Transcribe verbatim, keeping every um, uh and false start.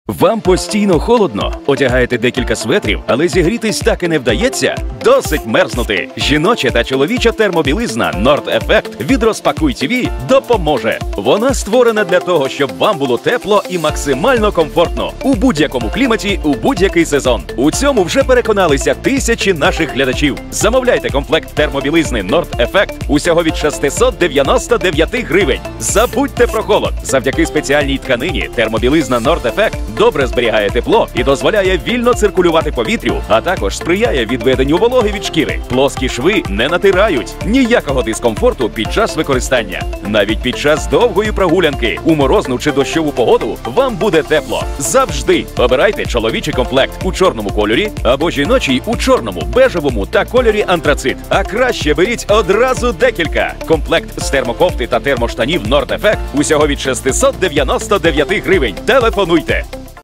Вам постійно холодно? Одягаєте декілька светрів, але зігрітись так і не вдається? Досить мерзнути! Жіноча та чоловіча термобілизна Nord Effect від Розпакуй ТВ допоможе. Вона створена для того, щоб вам було тепло і максимально комфортно у будь-якому кліматі, у будь-який сезон. У цьому вже переконалися тисячі наших глядачів. Замовляйте комплект термобілизни Nord Effect усього від шестисот дев'яноста дев'яти гривень. Забудьте про холод. Завдяки спеціальній тканині термобілизна Nord Effect добре зберігає тепло і дозволяє вільно циркулювати повітрю, а також сприяє відведенню вологи від шкіри. Плоскі шви не натирають, ніякого дискомфорту під час використання. Навіть під час довгої прогулянки у морозну чи дощову погоду вам буде тепло. Завжди обирайте чоловічий комплект у чорному кольорі або жіночий у чорному, бежевому та кольорі антрацит. А краще беріть одразу декілька. Комплект з термокофти та термоштанів Nord Effect усього від шестисот дев'яноста дев'яти гривень. Телефонуйте!